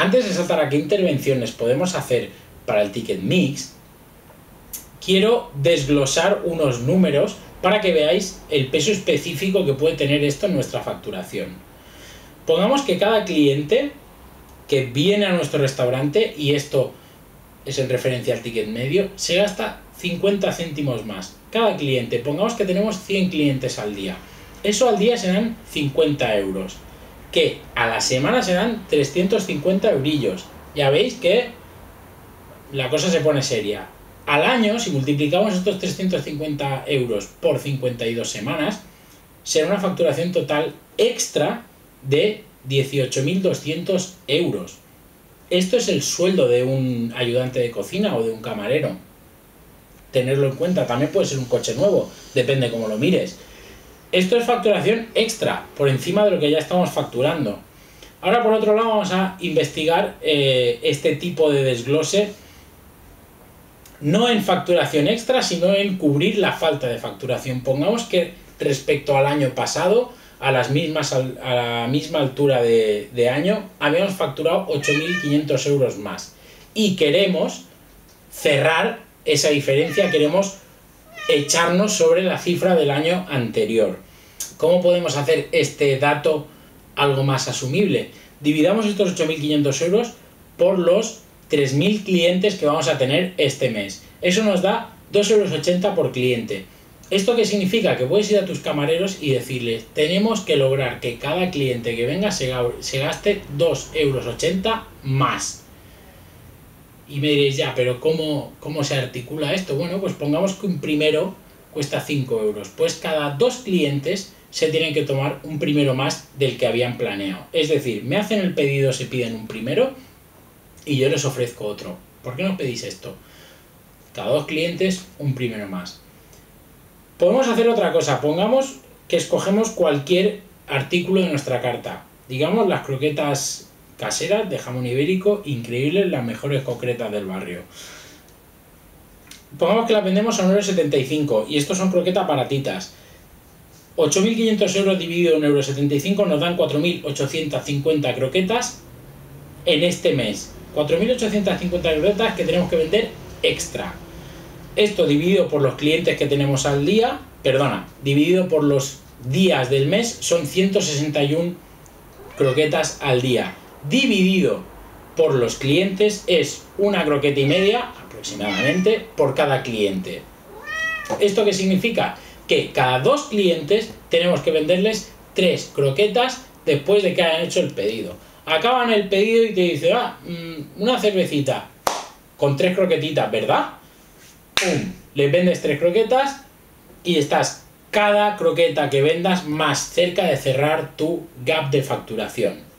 antes de saltar a qué intervenciones podemos hacer para el ticket mix, quiero desglosar unos números para que veáis el peso específico que puede tener esto en nuestra facturación. Pongamos que cada cliente que viene a nuestro restaurante, y esto es en referencia al ticket medio, se gasta 50 céntimos más. Cada cliente, pongamos que tenemos 100 clientes al día. Eso al día serán 50 euros. Que a la semana serán 350 eurillos. Ya veis que la cosa se pone seria. Al año, si multiplicamos estos 350 euros por 52 semanas, será una facturación total extra de 18.200 euros. Esto es el sueldo de un ayudante de cocina o de un camarero. Tenerlo en cuenta. También puede ser un coche nuevo, depende cómo lo mires. Esto es facturación extra, por encima de lo que ya estamos facturando. Ahora, por otro lado, vamos a investigar este tipo de desglose, no en facturación extra, sino en cubrir la falta de facturación. Pongamos que respecto al año pasado, a la misma altura de año, habíamos facturado 8.500 euros más. Y queremos cerrar esa diferencia, queremos echarnos sobre la cifra del año anterior. ¿Cómo podemos hacer este dato algo más asumible? Dividamos estos 8.500 euros por los 3.000 clientes que vamos a tener este mes. Eso nos da 2,80 euros por cliente. ¿Esto qué significa? Que puedes ir a tus camareros y decirles: tenemos que lograr que cada cliente que venga se gaste 2,80 euros más. Y me diréis, ya, pero ¿cómo se articula esto? Bueno, pues pongamos que un primero cuesta 5 euros. Pues cada 2 clientes se tienen que tomar un primero más del que habían planeado. Es decir, me hacen el pedido, se piden un primero y yo les ofrezco otro. ¿Por qué no pedís esto? Cada 2 clientes, un primero más. Podemos hacer otra cosa. Pongamos que escogemos cualquier artículo de nuestra carta. Digamos las croquetas caseras de jamón ibérico, increíbles, las mejores concretas del barrio. Pongamos que las vendemos a 1,75 € y estos son croquetas baratitas. 8.500 euros dividido en 1,75 € nos dan 4.850 croquetas en este mes. 4.850 croquetas que tenemos que vender extra. Esto dividido por los clientes que tenemos al día, dividido por los días del mes, son 161 croquetas al día. Dividido por los clientes es una croqueta y media aproximadamente por cada cliente. ¿Esto qué significa? Que cada 2 clientes tenemos que venderles 3 croquetas después de que hayan hecho el pedido. Acaban el pedido y te dicen: una cervecita con 3 croquetitas, ¿verdad? ¡Pum! Les vendes 3 croquetas y estás cada croqueta que vendas más cerca de cerrar tu gap de facturación.